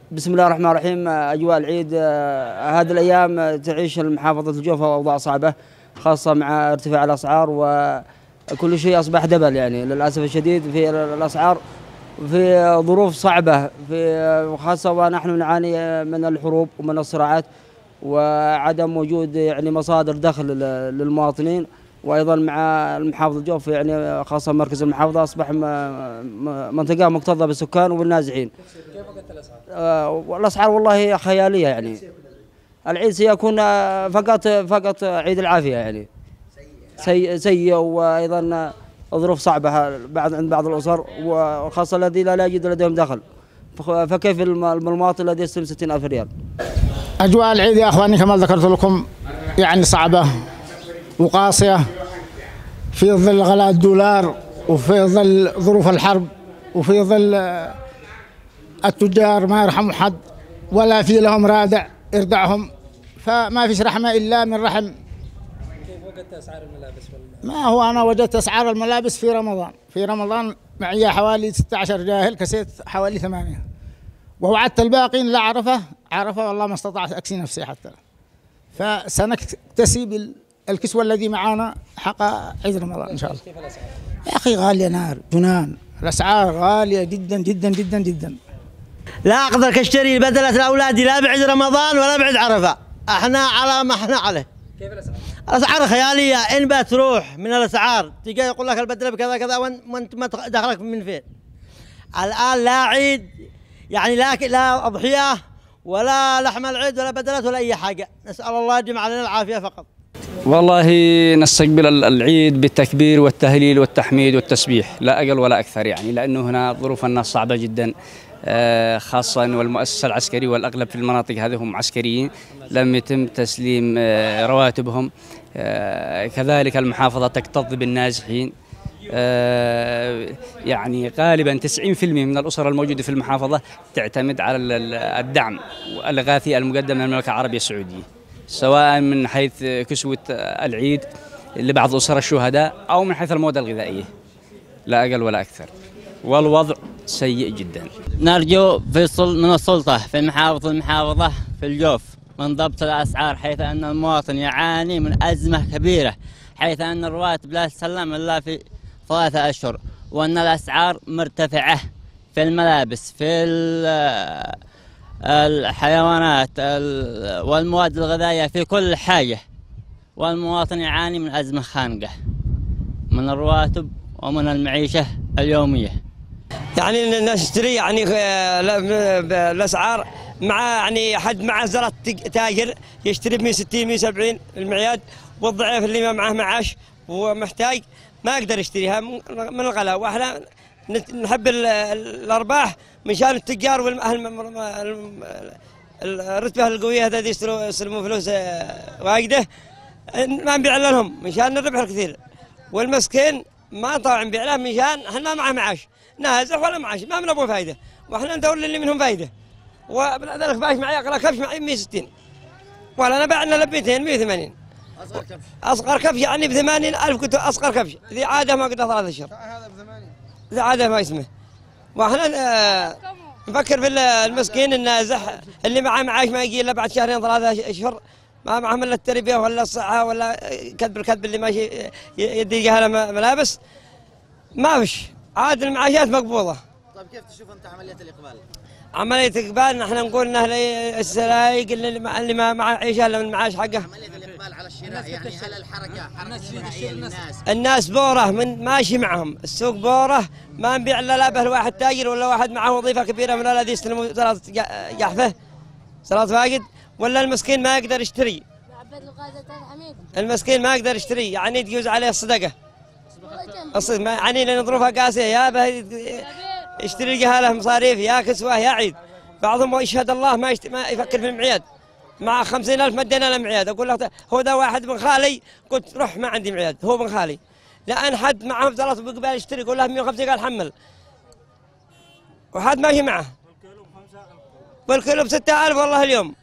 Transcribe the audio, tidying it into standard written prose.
بسم الله الرحمن الرحيم. أجواء العيد هذه الأيام تعيش محافظة الجوف أوضاع صعبة، خاصة مع ارتفاع الأسعار، وكل شيء أصبح دبل يعني للأسف الشديد في الأسعار، في ظروف صعبة، في خاصة ونحن نعاني من الحروب ومن الصراعات وعدم وجود يعني مصادر دخل للمواطنين. وأيضا مع المحافظة الجوف يعني خاصة مركز المحافظة أصبح منطقة مكتظة بالسكان وبالنازحين. كيف وجدت الأسعار؟ الأسعار والله خيالية يعني. العيد سيكون فقط عيد العافية يعني سيء، وأيضا ظروف صعبة عند بعض الأسر، وخاصة الذين لا يجد لديهم دخل، فكيف المواطن الذي يستلم 60,000 ريال؟ أجواء العيد يا أخواني كما ذكرت لكم يعني صعبة وقاسية، في ظل غلاء الدولار، وفي ظل ظروف الحرب، وفي ظل التجار ما يرحموا حد ولا في لهم رادع يردعهم، فما فيش رحمة إلا من رحم. كيف وجدت أسعار الملابس؟ ما هو أنا وجدت أسعار الملابس في رمضان معي حوالي 16 جاهل، كسيت حوالي 8، ووعدت الباقين لا عرفه والله ما استطعت أكسي نفسي حتى. فسنكتسي الكسوة الذي معانا حق عيد رمضان إن شاء الله. كيف الأسعار؟ يا أخي غالية نار جنان، الأسعار غالية جدا جدا جدا جدا. لا أقدر أشتري بدلة لأولادي لا بعد رمضان ولا بعد عرفة، احنا على ما احنا عليه. كيف الأسعار؟ الأسعار خيالية، إن بتروح من الأسعار تلقى يقول لك البدلة بكذا كذا وأنت ما دخلك من فين. الآن لا عيد يعني لا أضحية ولا لحم العيد ولا بدلات ولا أي حاجة، نسأل الله يجمع علينا العافية فقط. والله نستقبل العيد بالتكبير والتهليل والتحميد والتسبيح لا أقل ولا أكثر يعني، لأنه هنا ظروف الناس صعبة جدا، خاصة والمؤسسة العسكري والأغلب في المناطق هذه هم عسكريين لم يتم تسليم رواتبهم، كذلك المحافظة تكتظ بالنازحين، يعني غالبا 90% من الأسر الموجودة في المحافظة تعتمد على الدعم الإغاثي المقدم من المملكة العربية السعودية، سواء من حيث كسوة العيد لبعض أسر الشهداء أو من حيث المواد الغذائية لا أقل ولا أكثر، والوضع سيء جدا. نرجو فصل من السلطة في المحافظة في الجوف من ضبط الأسعار، حيث أن المواطن يعاني من أزمة كبيرة، حيث أن الرواتب لا تسلم إلا في 3 أشهر، وأن الأسعار مرتفعة في الملابس، في الحيوانات والمواد الغذائية، في كل حاجة، والمواطن يعاني من أزمة خانقة من الرواتب ومن المعيشة اليومية. يعني نشتري يعني الأسعار مع يعني حد مع زرة تاجر يشتري ب 160 170 المعياد، والضعيف اللي ما معه معاش ومحتاج ما يقدر يشتريها من الغلاء، واحنا نحب الأرباح مشان التجار الرتبة القوية هذا يستلموا فلوس واجدة ما نبيع لهم مشان الربح الكثير، والمسكين ما طبعا نبيع له مشان احنا ما معه معاش نازح ولا معاش ما بنبغى فايدة، واحنا ندور اللي منهم فايدة، وبذلك باش معي أقل كبش معي 160 ولا أنا بعنا ل 200 180. أصغر كبش يعني ب80,000 كنت أصغر كبش، ذي عادة ما قد 3 أشهر. هذا ب8 ذي عادة ما اسمه، واحنا نفكر في المسكين النازح اللي معاه معاش ما يجي إلا بعد 2 3 أشهر، ما معهم إلا التربية ولا الصحة ولا الكذب اللي ماشي يدي له ملابس، ما فيش عاد المعاشات مقبوضة. طيب كيف تشوف أنت عملية الإقبال؟ عملية إقبال نحن نقول إنه السلايق اللي ما معه عيشة إلا من المعاش حقه. عملية الإقبال على الشراء يعني هل الحركة شرائية الناس بورة من ماشي معهم، السوق بورة ما نبيع إلا به الواحد تاجر ولا واحد معه وظيفة كبيرة من الذي يستلموا 3 جحفة 3 فاقد، ولا المسكين ما يقدر يشتري. المسكين ما يقدر يشتري يعني تجوز عليه الصدقة. يعني لأن ظروفها قاسية، يا به يشتري جهاله مصاريف يا كسوة يا عيد، بعضهم يشهد الله ما يفكر في المعياد، مع 50,000 مدينا له معياد، أقول له هو ده واحد من خالي، قلت روح ما عندي معياد هو من خالي، لأن حد معهم 3 بقبال يشتري يقول له 150 قال حمل، وحد ماشي معه والكيلو ب6,000 والله اليوم،